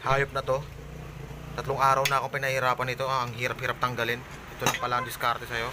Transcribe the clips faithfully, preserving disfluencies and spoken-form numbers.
Hayop na to. Tatlong araw na ako pinahirapan ito. Ah, ang hirap-hirap tanggalin. Ito lang pala ang diskarte sa'yo.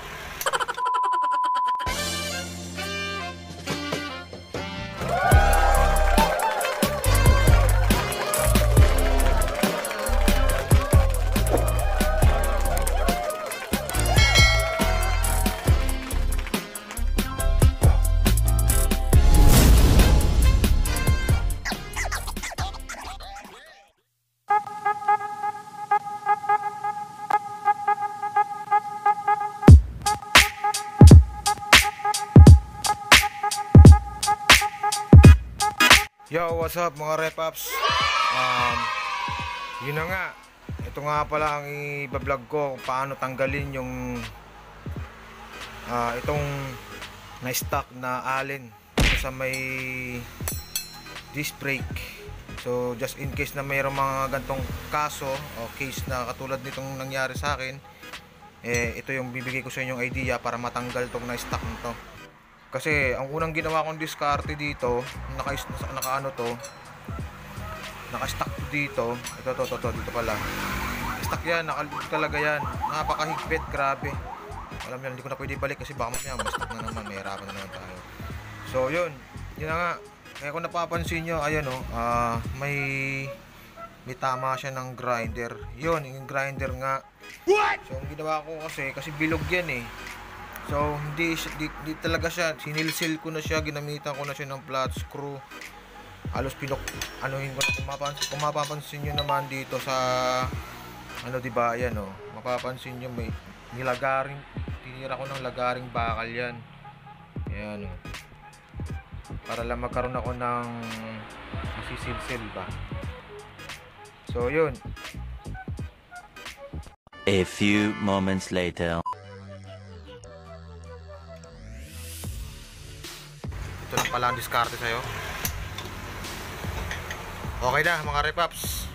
Yo, what's up mga repaps? Um, yun na nga. Ito nga pala ang i-vlog ko kung paano tanggalin yung uh, itong na-stock na allen sa may disc brake. So just in case na mayroong mga gantong kaso o case na katulad nitong nangyari sa akin, eh, ito yung bibigay ko sa inyong idea para matanggal tong na-stock nito. Kasi ang unang ginawa kong diskarte dito, naka, naka ano to, naka-stock to dito. Ito to, to, to, dito pala. Stock yan, nakalito talaga yan. Napakahigpit, grabe. Alam niyo, hindi ko na pwede balik kasi baka mamaya ma-stock na naman, may hirapan na naman tayo. So yun, yun na nga. Kaya kung napapansin nyo, ayan o, uh, may may tama siya ng grinder. Yun, yung grinder nga. So ang ginawa ko kasi, kasi bilog yan eh. So hindi, hindi, hindi talaga siya, sinilsil ko na siya, ginamitan ko na siya ng flat screw. Halos pinok, anuhin ko na, kung mapapansin, kung mapapansin nyo naman dito sa, ano diba, ayan o, mapapansin nyo may nilagaring, tinira ko ng lagaring bakal yan. Ayan o. Para lang magkaroon ako ng masisilsil ba. So yun. A few moments later. Ito lang pala ang diskarte sa'yo. Okay na mga repaps.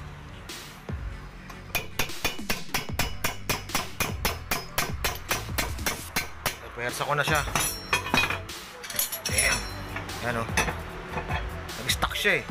Puwersa ko na siya. Ayan. Ayan o. Nag-stock siya eh.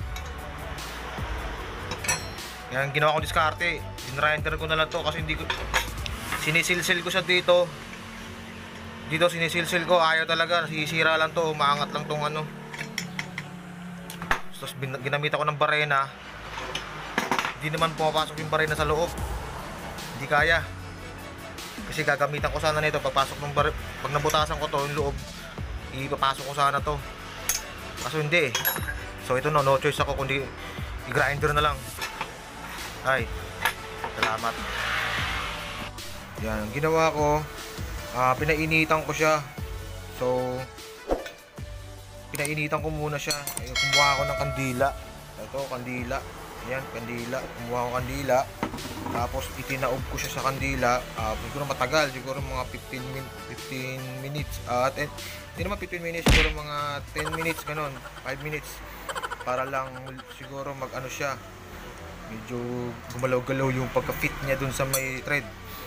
Yan ginawa kong diskarte. Dinrinder ko na lang to kasi hindi ko, sinisilsil ko siya dito. Dito sinisilsil ko, ayaw talaga, nasisira lang to, umaangat lang tong ano. Tapos ginamit ako ng barena. Hindi naman pumapasok yung barena sa loob. Hindi kaya. Kasi gagamitan ko sana nito, papasok ng barena. Pag nabutasan ko to, yung loob, ipapasok ko sana to. Kaso hindi eh. So ito no, no choice ako kundi i-grinder na lang. Ay, salamat. Yan, ang ginawa ko, Uh, pinainitan ko siya. So pinainitan ko muna siya. Ayun, kumuha ako ng kandila. Ito, kandila. Ayan, kandila. Kumuha ko kandila. Tapos itinaob ko siya sa kandila. uh, Siguro matagal. Siguro mga fifteen minutes. uh, ten, Hindi naman fifteen minutes. Siguro mga ten minutes. Ganon, five minutes. Para lang siguro mag ano siya, medyo gumalaw-galaw yung pagka-fit niya dun sa may thread.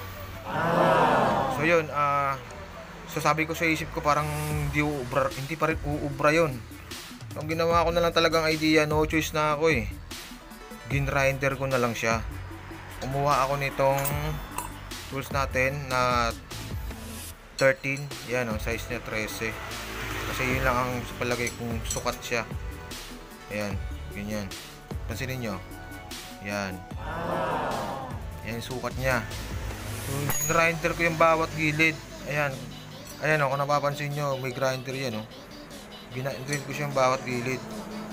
So yun, uh, so sabi ko sa isip ko parang hindi, uubra, hindi pa rin uubra yun. So, ang ginawa ko na lang talagang idea, no choice na ako eh. Ginrinder ko na lang siya. Kumuha ako nitong tools natin na thirteen. Yan o, size niya thirteen. Kasi yun lang ang palagay kung sukat siya. Ayan, ganyan. Pansinin nyo. Yan. Yan yung sukat niya. So, grinder ko yung bawat gilid. Ayan. Ayan o, kung napapansin nyo, may grinder yan o. Gina-grind ko siyang bawat gilid.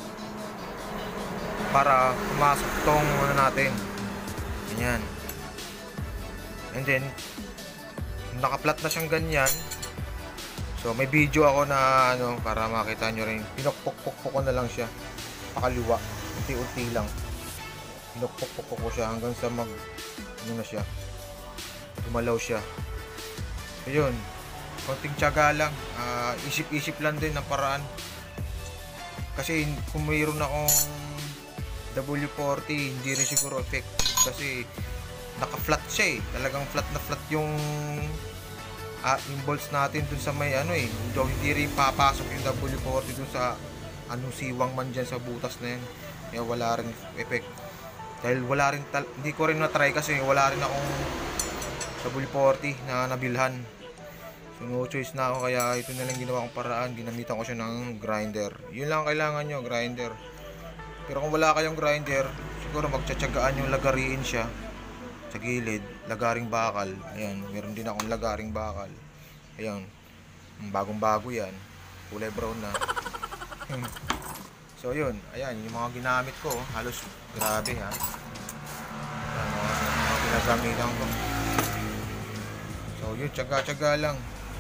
Para pumasok tong ano natin. Ganyan. And then, naka-flat na siyang ganyan. So, may video ako na ano, para makita nyo rin. Pinokpok-pok ko na lang siya. Pakaliwa. Unti-unti lang. Pinokpok-pok ko siya hanggang sa mag, ano na siya. Gumalaw siya. So yun, konting tiyaga lang, uh, isip-isip lang din ng paraan. Kasi kung mayroon akong W forty, hindi rin siguro effective kasi naka-flat siya eh. Talagang flat na flat yung uh, yung bolts natin dun sa may ano eh. Hindi rin papasok yung W forty dun sa anong siwang man dyan sa butas na yan. Kaya wala rin effect. Dahil wala rin, tal- hindi ko rin na-try kasi wala rin akong W forty na nabilhan. So no choice na ako, kaya ito na lang ginawa kong paraan. Ginamitan ko siya ng grinder. Yun lang kailangan nyo, grinder. Pero kung wala kayong grinder, siguro magtsatsagaan yung lagariin siya sa gilid, lagaring bakal. Ayan, meron din akong lagaring bakal. Ayan, bagong bago yan, kulay brown na. So yun, ayan yung mga ginamit ko, halos grabe ha. Ayan, mga, mga pinagamitan ko. So yun, tsaga-tsaga lang.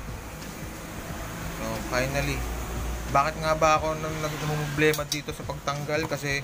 So finally, bakit nga ba ako nang nagmumblema dito sa pagtanggal? Kasi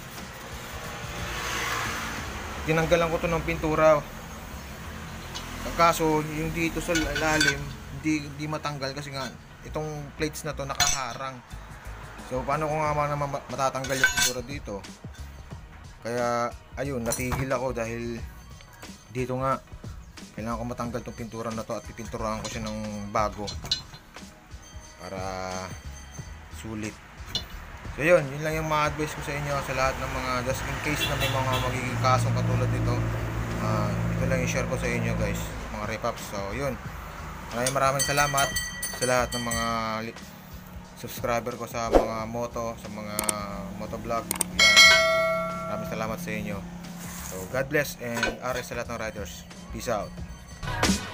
tinanggalan ko to ng pintura. Ang kaso, yung dito sa ilalim, hindi, hindi matanggal kasi nga itong plates na to nakaharang. So paano ko nga naman matatanggal yung pintura dito? Kaya ayun, natigil ako dahil dito nga kailangan ko matanggal itong pintura na to at pipinturahan ko siya ng bago para sulit. So yun, yun lang yung mga advice ko sa inyo sa lahat ng mga, just in case na may mga magiging kasong katulad nito. Uh, ito lang yung share ko sa inyo guys, mga repaps. So yun, maraming maraming salamat sa lahat ng mga subscriber ko sa mga moto, sa mga motovlog. Yan, maraming salamat sa inyo. So God bless and R S sa lahat ng riders. Peace out.